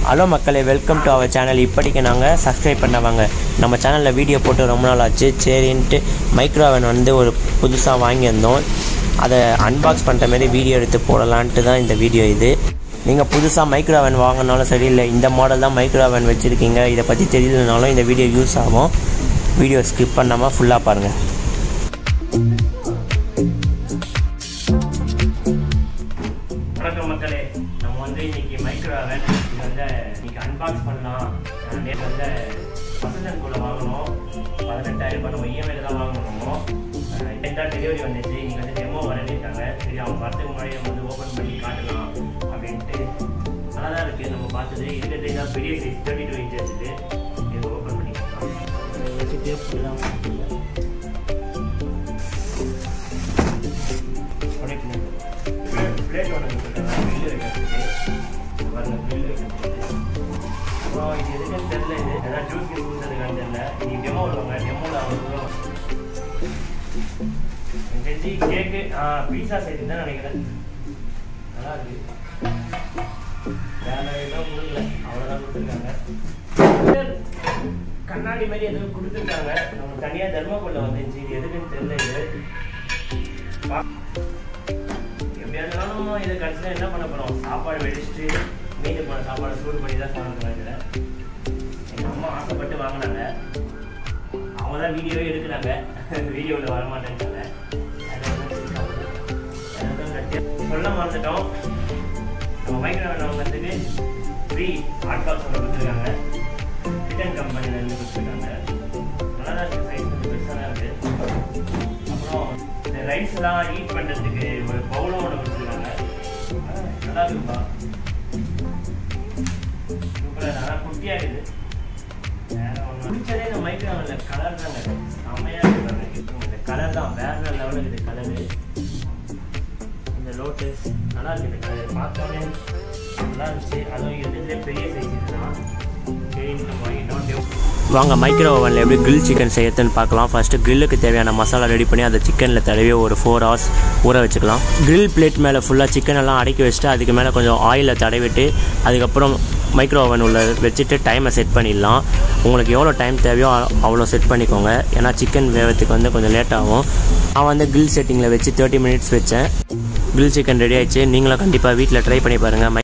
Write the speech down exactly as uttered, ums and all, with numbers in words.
Hello மக்களே, welcome to our channel. இப்படிக்கு நாங்கள் சப்ஸ்கிரைப் பண்ணவாங்க. நம்ம சேனலில் வீடியோ போட்டு ரொம்ப நாள் ஆச்சு. சரின்ட்டு மைக்ரோ ஓவன் வந்து ஒரு புதுசாக வாங்கியிருந்தோம். அதை அன்பாக்ஸ் பண்ணுற மாதிரி வீடியோ எடுத்து போடலான்ட்டு தான் இந்த வீடியோ இது. நீங்கள் புதுசாக மைக்ரோ ஓவன் வாங்கினாலும் சரி, இல்லை இந்த மாடல் தான் மைக்ரோ ஓவன் வச்சுருக்கீங்க, இதை பற்றி தெரியலனாலும் இந்த வீடியோ யூஸ் ஆகும். வீடியோ ஸ்கிப் பண்ணாமல் ஃபுல்லாக பாருங்கள். வணக்கம் மக்களே, நம்ம வந்து இன்னைக்கு மைக்ரோ ஓவன் இது வந்து இன்னைக்கு அன்பாக்ஸ் பண்ணலாம். நேற்று வந்து பசங்கன் கூட வாங்கணும். பதினெட்டாயிரம் ரூபாய் நம்ம இஎம்ஐல தான் வாங்கணும். எந்த டெலிவரி வந்துச்சு, இன்னைக்கு வந்து டெமோ வரவேற்றாங்க. சரி, அவங்க வரதுக்கு முன்னாடி நம்ம வந்து ஓப்பன் பண்ணி காட்டலாம் அப்படின்ட்டு நல்லா தான் இருக்குது. நம்ம பார்த்தது இருக்கிறது தான் பெரிய சைஸ், தேர்ட்டி டூ இன்ச்சஸ். இது இது ஓப்பன் பண்ணிக்கலாம். வச்சுட்டு ஃபுல்லாக பிளேட் ஒன்று கொடுத்துருக்காங்க. பில்லு வைக்கிறதுக்கு பாருங்க, பில்லு வைக்கிறதுக்கு. அப்புறம் இது எதுக்குன்னு தெரியல, இது ஏதாவது ஜூஸ் கேஸ் கொடுத்ததுக்கான்னு தெரியல. இன்னைக்கு டெமோ வருவாங்க. டெமோவில் அவங்க செஞ்சு கேக்கு பீஸா செய்து தான் நினைக்கிறேன். நல்லா இருக்கு. வேலை எல்லாம் கொடுக்கல, அவ்வளோதான் கொடுத்துருக்காங்க. கண்ணாடி மாதிரி எதுவும் கொடுத்துருக்காங்க. நம்ம தனியாக தர்மக்கோல்ல வந்துச்சு. இது எதுக்குன்னு தெரியல. இது எப்படியானாலும் இதை கடைசியில் என்ன பண்ண போகிறோம், சாப்பாடு வெடிச்சுட்டு மீது போன சாப்பாடு சூடு பண்ணி தான் சாப்பிடுறாங்க. இதில் எங்கள் அம்மா ஆசைப்பட்டு வாங்கினாங்க. அவங்க தான் வீடியோவே எடுக்கிறாங்க, வீடியோவில் வரமாட்டேன்றாங்க. சொல்ல மறந்துட்டோம், நம்ம மைக்ரோ ஓவன் வாங்கிறதுக்கு ஃப்ரீ ஹாட் பாக்ஸ் ஒன்று கொடுத்துருக்காங்க. ரிட்டன் கம்பெனிலேருந்து கொடுத்துருக்காங்க. நல்லா தான் இருக்குது, சைஸ் வந்து பெருசாக தான் இருக்குது. அப்புறம் இந்த ரைஸ்லாம் ஹீட் பண்ணுறதுக்கு ஒரு பவுலும் ஒன்று கொடுத்துருக்காங்க. நல்லா இருக்குப்பா, சூப்பராக நல்லா குட்டியாக இருக்குது. வேறு ஒன்று பிடிச்சதே இந்த மைக்ரோ ஓவனில் கலர் தாங்க, செம்மையாக இருக்காங்க. இந்த கலர் தான் வேறு லெவலுக்கு இது கலரு. இந்த லோட்டஸ் நல்லா இருக்குது. இந்த கலர் பார்த்தோன்னே நல்லா இருந்துச்சு. அதுவும் இருக்கிறதுலே பெரிய சைஸ் இதுதான். சரி, நம்ம வாங்கிட்டோம். வாங்க மைக்ரோ ஓவனில் எப்படி கிரில் சிக்கன் செய்யறதுன்னு பார்க்கலாம். ஃபஸ்ட்டு கிரில்லுக்கு தேவையான மசாலா ரெடி பண்ணி அதை சிக்கனில் தடவி ஒரு ஃபோர் ஹவர்ஸ் ஊற வச்சுக்கலாம். கிரில் பிளேட் மேலே ஃபுல்லாக சிக்கன் எல்லாம் அடக்கி வச்சுட்டு அதுக்கு மேலே கொஞ்சம் ஆயிலை தடவிட்டு அதுக்கப்புறம் மைக்ரோ ஓவன் உள்ள வச்சுட்டு டைமை செட் பண்ணிடலாம். உங்களுக்கு எவ்வளோ டைம் தேவையோ அவ்வளோ செட் பண்ணிக்கோங்க. ஏன்னா சிக்கன் வேவத்துக்கு வந்து கொஞ்சம் லேட் ஆகும். நான் வந்து கிரில் செட்டிங்கில் வச்சு தேர்ட்டி மினிட்ஸ் வச்சேன். கிரில் சிக்கன் ரெடி ஆயிடுச்சு. நீங்களும் கண்டிப்பாக வீட்டில் ட்ரை பண்ணி பாருங்கள்.